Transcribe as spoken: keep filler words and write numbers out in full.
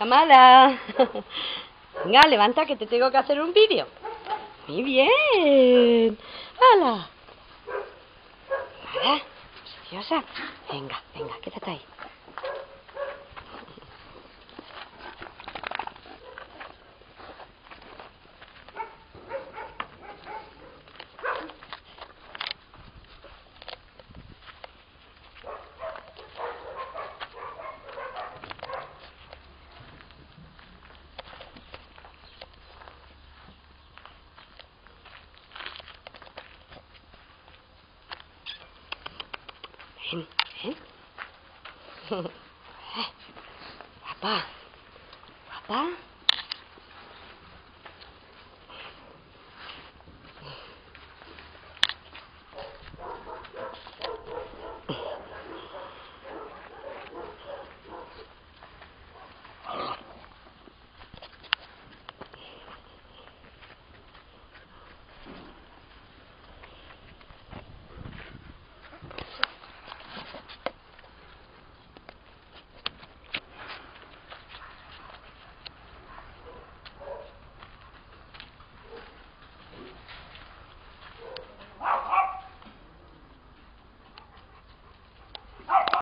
Kamala. Venga, levanta que te tengo que hacer un vídeo. Muy bien. ¡Hala! Nada, preciosa. Venga, venga, quédate ahí. Ven, ven. Guapa, guapa.